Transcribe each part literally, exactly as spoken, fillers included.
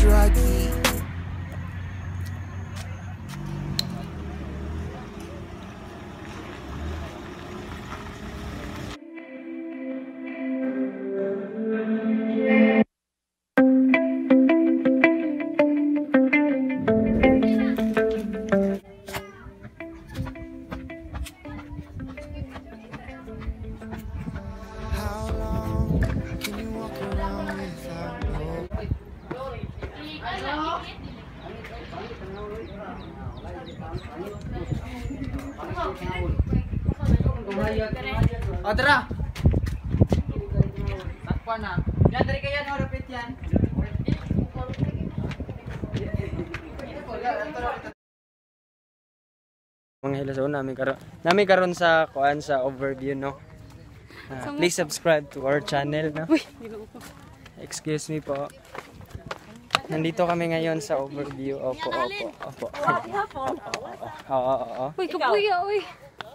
drug me. O, tara! Takpa na. Yan, dari kaya no, repeat yan. Mga hilaso namin karon. Namin karon sa kuan sa overview no. Uh, please subscribe to our channel no. Excuse me po. Nandito kami ngayon sa overview. Opo, opo, opo. Oo, oo, oo. Uy, kapuya, uy.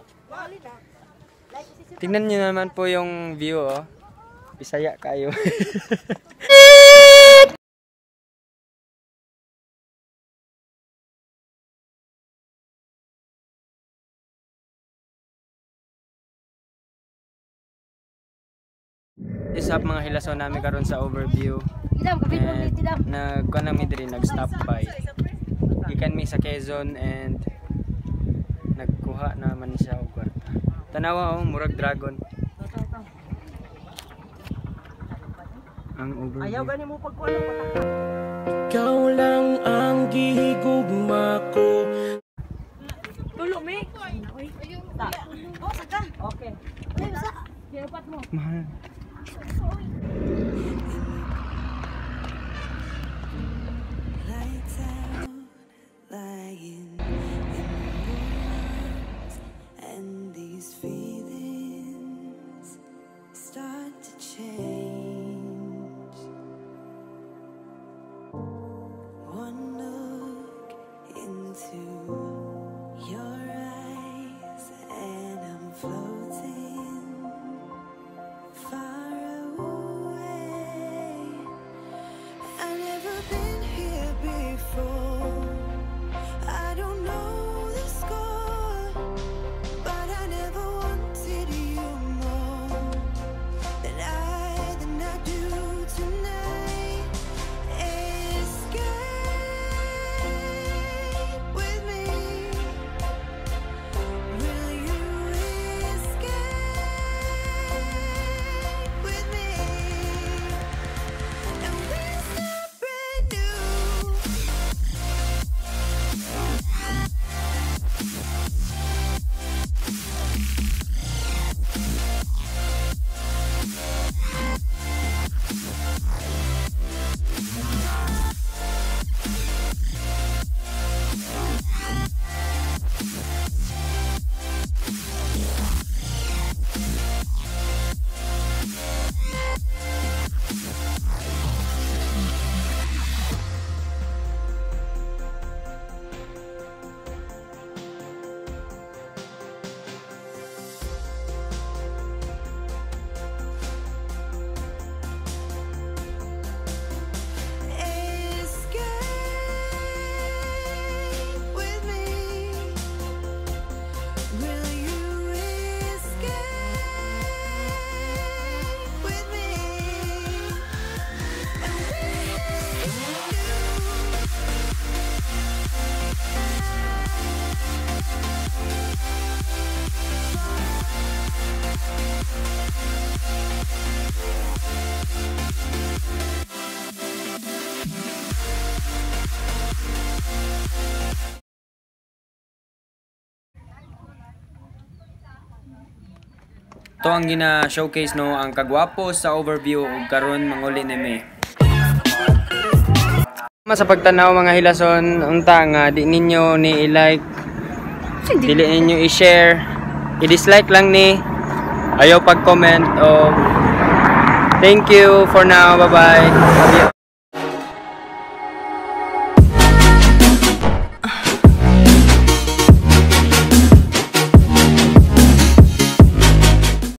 Tingnan niyo naman po yung view oh. Bisaya kayo. Is up mga hilaso namin karon sa overview. And nagkuha namin diri, nag-stop by. Ikan mi sa Quezon and nagkuha naman siya og kwarta. Tanawa oh, murag dragon. Ang overview. Ayaw gani mo pagkuha ng pataka. Ikaw lang ang gihigugma ko. Tulo mi. Uy, ta. Oh, saka. Okay. Ay, sa. Dapat mo. Mahal. Lights out, lying in your arms, and these feelings start to change. One look into your eyes, and I'm floating far away. I've never been here before. I don't know the score, but I never wanted you more than I, than I do tonight. Escape with me. Will you escape with me? And we'll start brand new. Escape with me. Will you escape with me? And Ito ang gina-showcase no, ang kagwapo sa overview ug karon manguli nimi. Sa pagtanaw mga hilason, unta nga di ninyo ni i-like, dili ninyo i-share, i-dislike lang ni, ayaw pag-comment o thank you for now, bye bye.